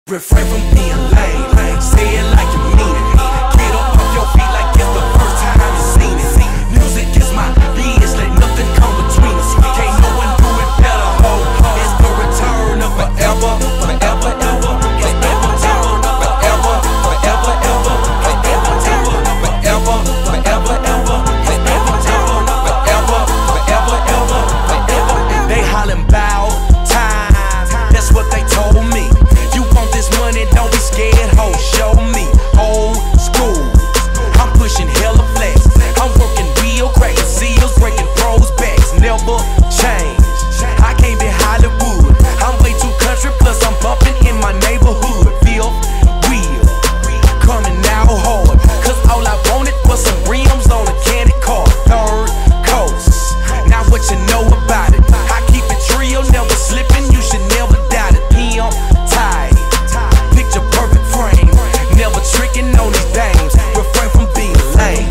Refrain from being lame, say it like you mean it. Get up off your feet like it's the first time you seen it. Music is my biz, let nothing come between us. Can't no one do it better, ho. It's the return of forever, forever, ever. It's the return of forever, forever, ever. It's the return of forever, forever, ever. It's the return of forever, forever, ever. They hollering bout time, that's what they told me. Money, don't be scared, ho, show me. Old school, I'm pushing hella flex. I'm working real cracking seals, breaking pros' backs. Never change, I can't be Hollywood. I'm way too country, plus I'm bumping in my neighborhood. Feel real, coming now hard, cause all I wanted was some rims on a candy car. Third coast, now what you know about it? I keep it real, never slipping, you should never doubt it. PM tight, picture perfect frame, never tricking on these dames. Refrain from being lame,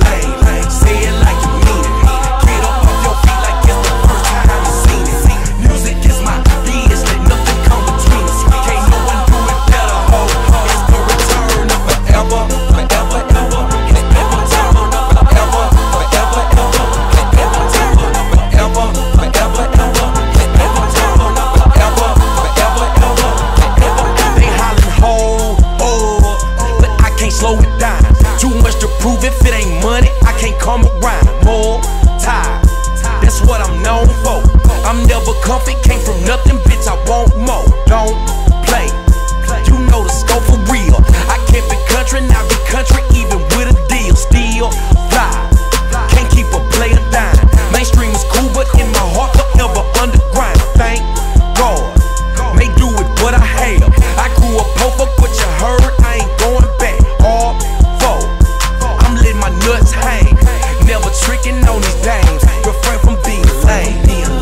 say it like you mean it. Get up off your feet like it's the first time you seen it. Music is my biz, let nothing come between us. Can't no one do it better, ho. It's the return of forever, forever, ever. It's the return of forever, forever, ever. It's the return of forever, forever, ever. It's the return of forever, forever, ever. They hollering ho, oh, but I can't slow it down. Too much to prove, if it ain't money, I can't come around. More time, that's what I'm known for. I'm never comfy, came from nothing, bitch, I want more. Don't play, you know the scope for real. I kept it country, now be country, even with a deal. Still fly, can't keep a player down. Mainstream is cool, but in my heart forever underground. Thank God, may do with what I have. I grew up poor, fuck what you heard, I ain't going back. All four, I'm letting my nuts hang, never tricking on these dames. Refrain from being lame,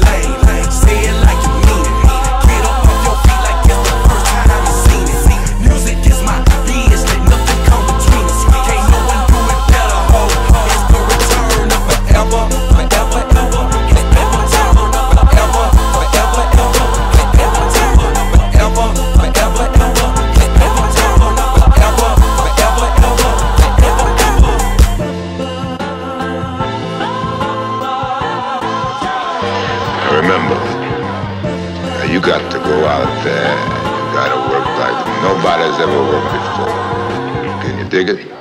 say it like you mean it. Get up off your feet like it's the first time you seen it. Music is my biz, let nothing come between us. Can't no one do it better, ho. It's the return of forever, forever, ever. It's the return of forever, forever, ever. It's the return of forever, forever, ever. It's the return of forever, forever, ever. Remember, you got to go out there, you gotta work like nobody's ever worked before. Can you dig it?